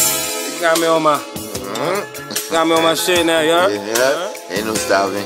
Got me on my shit now, y'all. Yeah, ain't no stopping.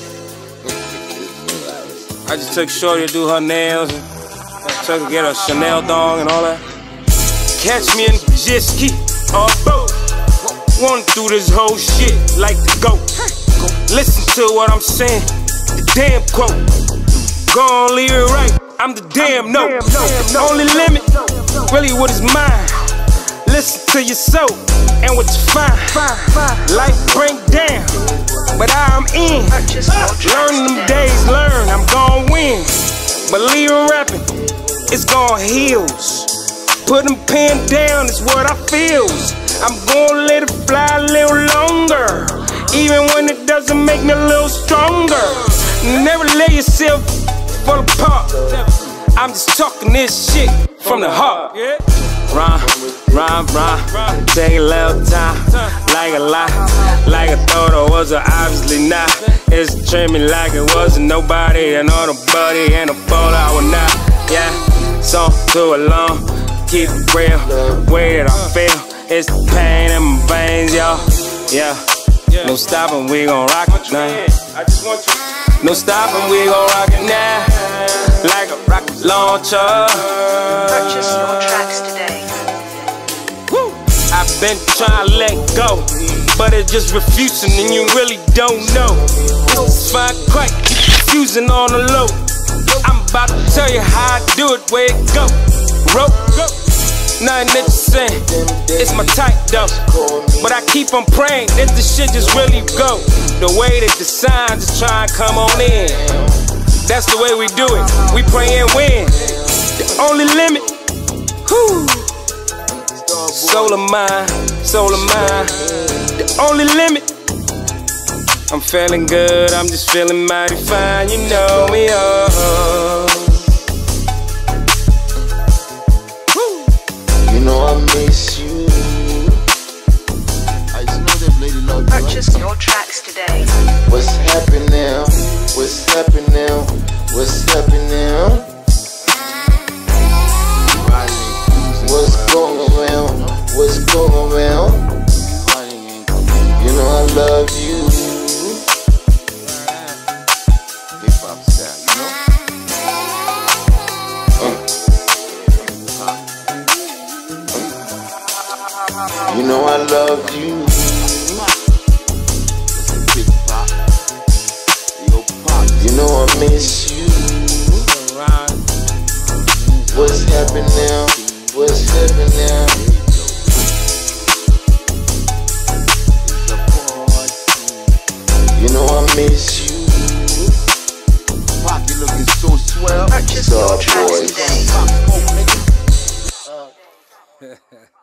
I just took Shorty to do her nails and took her to get a Chanel dong and all that. Catch me in the jet ski or boat. Wanna do this whole shit like the GOAT. Listen to what I'm saying, the damn quote. Gon' leave it right, I'm the damn note. Only limit, really what is mine. Listen to your soul and what you find. Life break down, but I'm in. Learn them days, learn, I'm gon' win. Believe in rapping, it's gon' heals. Put them pen down, it's what I feels. I'm gon' let it fly a little longer, even when it doesn't make me a little stronger. Never let yourself fall apart. I'm just talking this shit from the heart. Rhyme, take a little time, like a lie, like I thought I was, obviously not. It's trimming like it wasn't nobody, and all the buddy and the fall I was not. Yeah, song too long, keep it real, way that I feel, it's the pain in my veins, y'all. Yeah, no stopping, we gon' rock it now. No stopping, we gon' rock it now, like a rocket launcher. Purchase your tracks today. I've been trying to let go, but it's just refusing and you really don't know. It's fine, quite confusing on the low. I'm about to tell you how I do it, where it go. Rope, nothing that you saying, it's my type though. But I keep on praying that the shit just really go. The way that the signs just try and come on in. That's the way we do it, we pray and win. The only limit, whew. Soul of mine, the only limit. I'm feeling good, I'm just feeling mighty fine, you know me, oh. You know I miss you. I just know that lady love you. Purchase your tracks today. What's happening now? What's happening now? What's happening now? What's going around? What's going around? You know I love you. Hip hop style, you know? You know I love you. You know I miss you. What's happening now? What's happening now? You know I miss you. Pocket looking so swell. Purchase your tracks today.